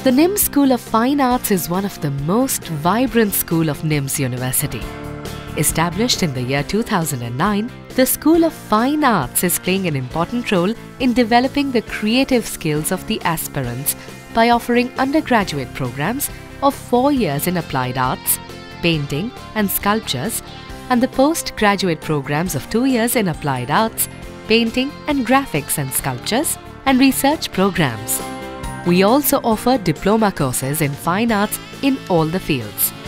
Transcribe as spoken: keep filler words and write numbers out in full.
The NIMS School of Fine Arts is one of the most vibrant school of NIMS University. Established in the year two thousand nine, the School of Fine Arts is playing an important role in developing the creative skills of the aspirants by offering undergraduate programs of four years in applied arts, painting and sculptures, and the postgraduate programs of two years in applied arts, painting and graphics and sculptures, and research programs. We also offer diploma courses in fine arts in all the fields.